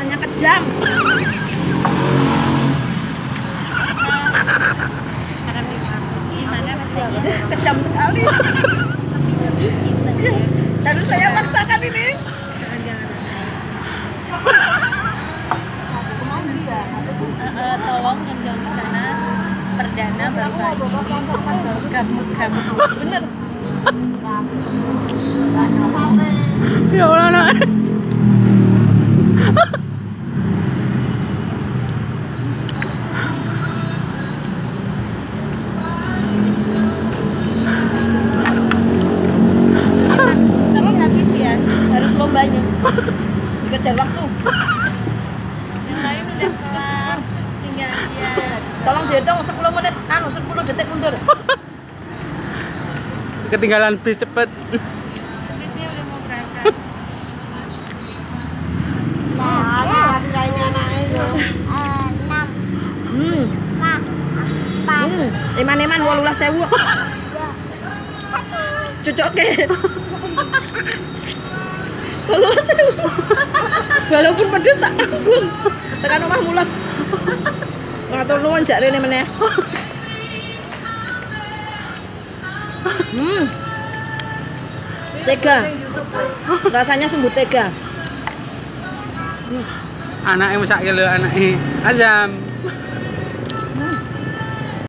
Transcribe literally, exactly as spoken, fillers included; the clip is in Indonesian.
rasanya kejam. Kejam sekali. Harus saya paksakan ini. Tolong yang jangan di sana perdana baru gabut gabut bener. Ya Allah nak. Tapi habis ya, harus lombanya. Dikejar waktu. Yang lain udah kelar, tinggal dia. Tolong dihitung sepuluh menit, anu sepuluh detik mundur. Ketinggalan bis cepet. Bisnya udah mau berangkat. Nah, tinggal ini anaknya itu. enam. Hmm. Nah, empat. Hmm. Iman-iman wolulas sewu. Cocok ke? Wolulas sewu. Walaupun pedes tak tanggung. Tekan omah mulas. Ngatur nuwun jak rene meneh. Hmm. Tega. Rasanya sungguh tega. Anaknya masak lho anaknya. Azam.